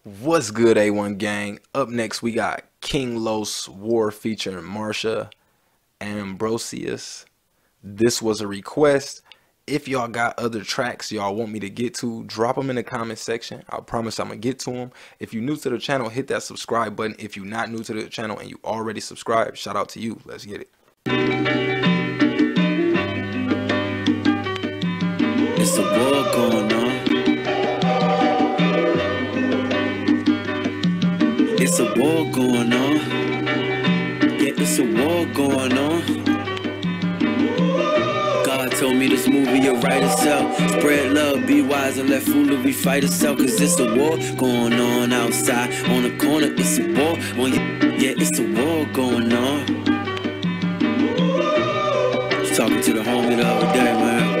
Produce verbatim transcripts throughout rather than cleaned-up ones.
What's good, A one gang? Up next, we got King Los War featuring Marsha Ambrosius. This was a request. If y'all got other tracks y'all want me to get to, drop them in the comment section. I promise I'm gonna get to them. If you're new to the channel, hit that subscribe button. If you're not new to the channel and you already subscribed, shout out to you. Let's get it. It's a war going on. It's a war going on. Yeah, it's a war going on. God told me this movie will write itself. Spread love, be wise, and let foolery fight itself. Cause it's a war going on outside. On the corner, it's a war. On you, yeah, it's a war going on. Was talking to the homie the other day, man.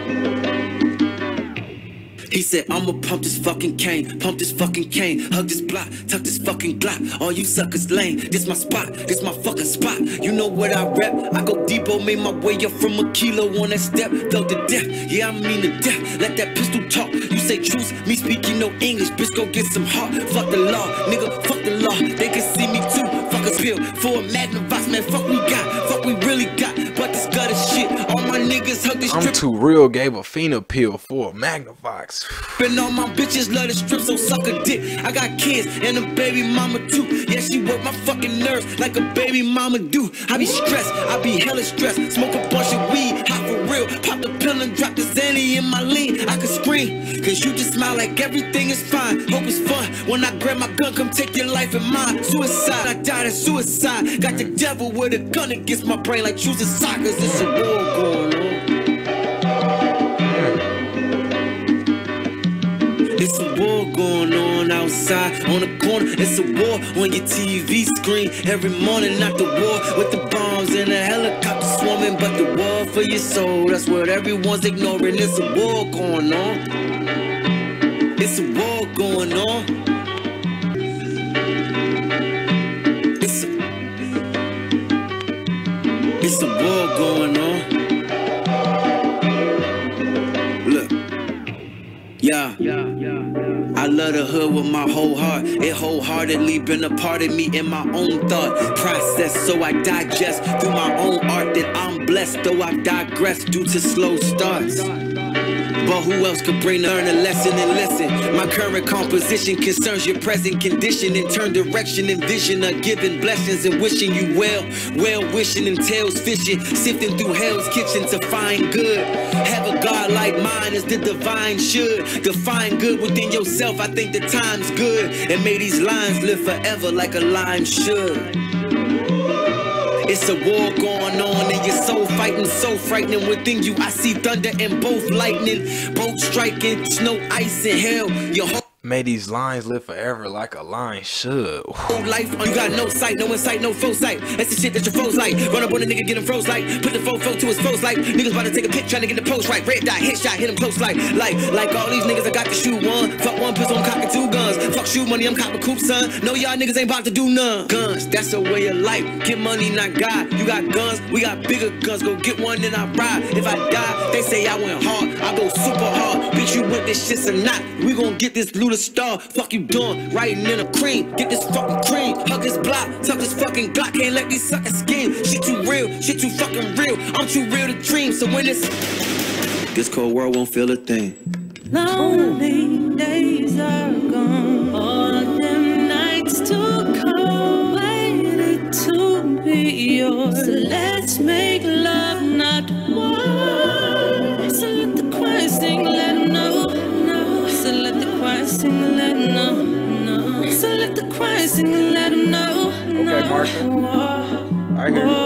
He said, I'ma pump this fucking cane, pump this fucking cane, hug this block, tuck this fucking glock. All you suckers lame, this my spot, this my fucking spot. You know what I rep? I go deepo, made my way up from a kilo on that step, though to death. Yeah, I mean to death. Let that pistol talk. You say truth, me speaking no English. Bitch, go get some heart. Fuck the law, nigga, fuck the law. They can see me too. Fuck a pill for a Magnavox, man. Fuck we got, fuck we really got. But this gutter shit, all my niggas hug this. I'm too real, gave a fiend pill for a Magnavox. And all my bitches love the strip, so suck a dick. I got kids and a baby mama too. Yeah, she work my fucking nerves like a baby mama do. I be stressed, I be hella stressed. Smoke a bunch of weed, hot for real. Pop the pill and drop the Zanny in my lean. I could scream, cause you just smile like everything is fine. Hope it's fun. When I grab my gun, come take your life and mine. Suicide, I died of suicide. Got the devil with a gun against my brain like choosing side. Cause it's a war going on. It's a war going on outside, on the corner. It's a war on your T V screen. Every morning, not the war with the bombs and the helicopter swarming, but the war for your soul. That's what everyone's ignoring. It's a war going on. It's a war going on. It's a, it's a war going on. Look. Yeah. I love the hood with my whole heart. It wholeheartedly been a part of me in my own thought process. So I digest through my own art that I'm blessed. Though I digress due to slow starts. But who else could bring to learn a lesson and listen? My current composition concerns your present condition and turn direction and vision of giving blessings and wishing you well. Well wishing entails fishing, sifting through hell's kitchen to find good. Have a God like mine as the divine should. Define good within yourself, I think the time's good. And may these lines live forever like a line should. It's a war going on and your soul fighting so frightening within you. I see thunder and both lightning, both striking, snow, ice, and hell. Your whole May these lines live forever like a line should. whole life, you got no sight, no insight, no foresight. That's the shit that your foes like. Run up on a nigga, get him froze like. Put the fofo to his foes like. Niggas about to take a pic, trying to get the post right. Red dot, headshot, hit him close like. Like, like all these niggas, I got to shoot one. Fuck one pistol, I'm cocking two guns. Fuck shoot money, I'm copping coupe, son. No, y'all niggas ain't about to do none. Guns, that's a way of life. Get money, not God. You got guns, we got bigger guns. Go get one, then I ride. If I die, they say I went hard. I go super hard. Bitch, you with this shit or not? We gon' get this blue to star. Fuck you doing? Writing in a cream. Get this fucking cream. Hug this block. Tuck this fucking Glock. Can't let these suckers scheme. Shit too real. Shit too fucking real. I'm too real to dream. So when it's this cold world won't feel a thing. Lonely days are gone. All of them nights to come. Waited to be yours. So let's make love, not war. So let the choir sing, let 'em know. So let the choir sing, let 'em know. No. So let the choir sing, let 'em know. Okay, Marsha. I hear you.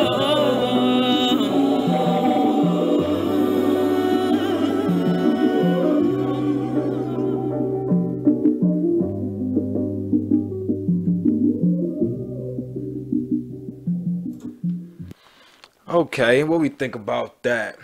Okay, what we think about that?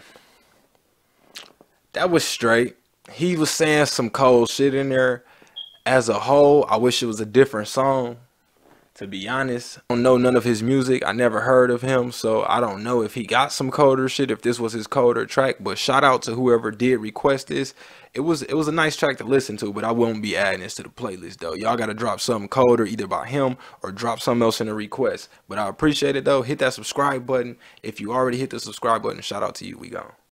That was straight. He was saying some cold shit in there. As a whole, I wish it was a different song. To be honest, I don't know none of his music. I never heard of him, so I don't know if he got some coder shit, if this was his coder track. But shout out to whoever did request this. It was it was a nice track to listen to, but I won't be adding this to the playlist though. Y'all gotta drop something coder either by him or drop something else in the request. But I appreciate it though. Hit that subscribe button. If you already hit the subscribe button, shout out to you. We gone.